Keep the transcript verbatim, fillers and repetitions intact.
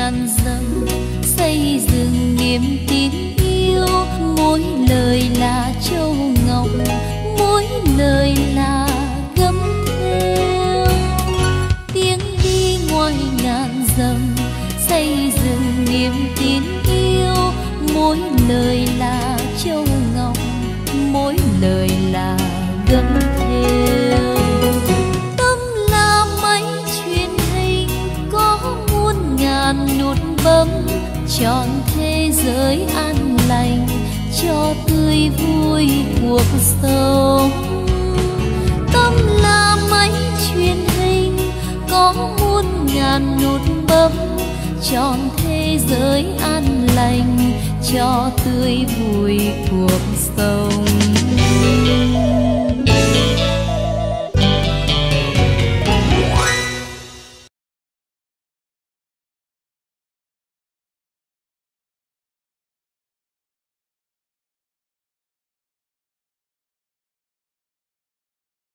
ngàn dặm xây dựng niềm tin yêu. Mỗi lời là châu ngọc, mỗi lời là gấm theo. Tiếng đi ngoài ngàn dặm xây dựng niềm tin yêu. Mỗi lời là châu ngọc, mỗi lời là gấm theo. Tâm là máy truyền hình có muôn ngàn nút bấm, trọn thế giới an lành cho tươi vui cuộc sống. Tâm là máy truyền hình có muôn ngàn nút bấm, trọn thế giới an lành cho tươi vui cuộc sống.